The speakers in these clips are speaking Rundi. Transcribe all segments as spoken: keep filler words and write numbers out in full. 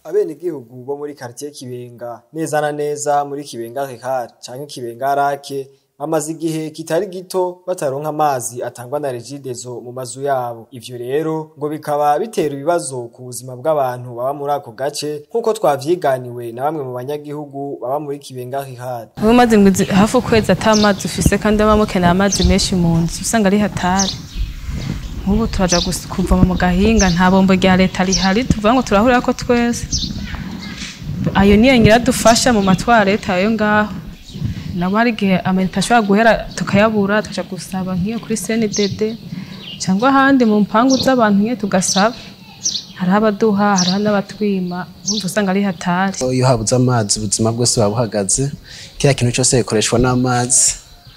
Abenegihugu bo muri quartier Kibenga neza na neza muri Kibenga Rural canke Kibenga Rake bamaze igihe kitari gito bataronka amazi atangwa na REGIDESO mu mazu yabo. Ivyo rero ngo bikaba bitera ibibazo ku buzima bw'abantu baba muri ako gace nkuko twavyiganiwe na bamwe mu banyagihugu baba muri Kibenga Rural. Ubu maze hafu kwezi atamazi ufise kandi abamukeneye amazi menshi mu nzu usanga ari hatari. Ubu turaja kuvoma mu gahinga nta bombo rya leta rihari tuvuga ngo turahurira ko twese. Ayo niyo ngira dufasha mu matwarete ayo ngaho. Nabo hari gihe amenta ashobora guhera tukayabura tukaja gusaba nk'iyo kuri C N D D cyangwa ahandi mu mpangu z'abantu nke tugasaba. Hari abaduha hari n'abatwima umva usanga ari hatari. Iyo habuze amazi ubuzima bwose babuhagaze kira kintu cyose gikoreshwa n'amazi.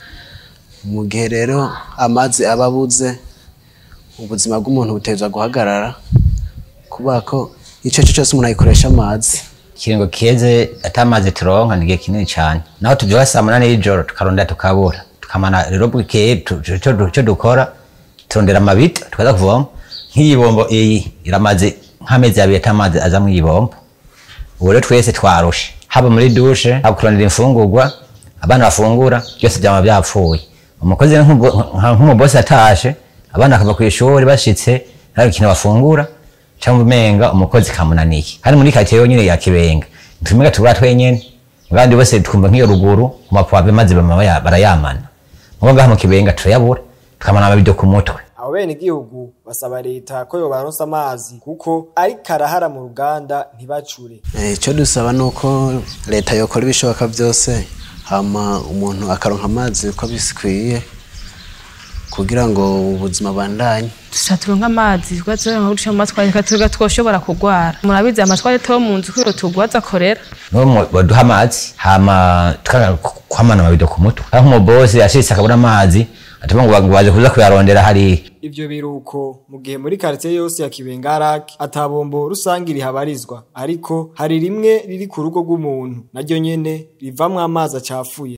Mu gihe rero amazi ababuze ubuzima bw'umuntu butezwa guhagarara kubako ico cyo cyose umuntu ayikoresha amazi. Kiringo keze atamazi turonka nige kinini cyane naho tujya saa munani y'ijoro tukaronda tukabura tukamana rero bwike cyo dukora turondera amabita tukaza kuvoma nk'iyibombo iyi iramaze nk'amezi abiri atamazi aza mu yibombo. Ubu rero twese twarushe haba muri douche akurondera imfungurwa abana bafungura byose byama byapfuye. Umukozi nk'umubosi atashe abana akava ku ishuri bashitse hari ikintu bafungura cyangwa umenga umukozi kamunaniye. Kandi muri quartier yonyine ya Kibenga tumega tubura twenyene ngandi bose twumva nk'iyo ruguru mu mapwabe maze bamaya barayamana. Ngo ngaha mu Kibenga turayabura tukamana ababido ku mutwe. Abo bene igihugu basaba leta ko yo baronsa amazi kuko ari karahara mu ruganda ntibacure. Eh cyo dusaba nuko leta yokora ibishoboka byose hama umuntu akaronka amazi uko bisikwiye kugira ngo ubuzima bandanye. Tusaturonka amazi twazoronka gusha mu matwari katuga twoshobora kugwara. Murabize amatwari to mu nzu ko tugwaza korera. No baduha amazi hama tukana kwamana mabido ku mutwe. Aho mu boss yashitse akabura amazi atuma ngo baje kuza kuyarondera hari. Ivyo biruko mu gihe muri quartier yose ya Kibenga Rake atabombo rusangi habarizwa ariko hari rimwe riri ku rugo rw'umuntu naryo nyene rivamwe amazi acafuye.